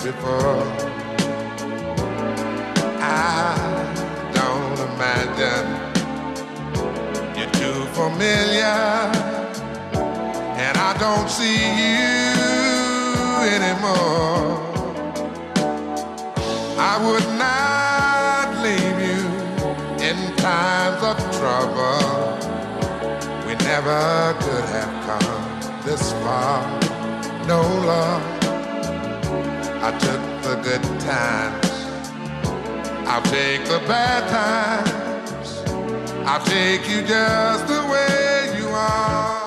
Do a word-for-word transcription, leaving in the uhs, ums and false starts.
before. I don't imagine you're too familiar, and I don't see you anymore. I would not leave you in times of trouble. We never could have come this far. No, love, I took the good times, I'll take the bad times, I'll take you just the way you are.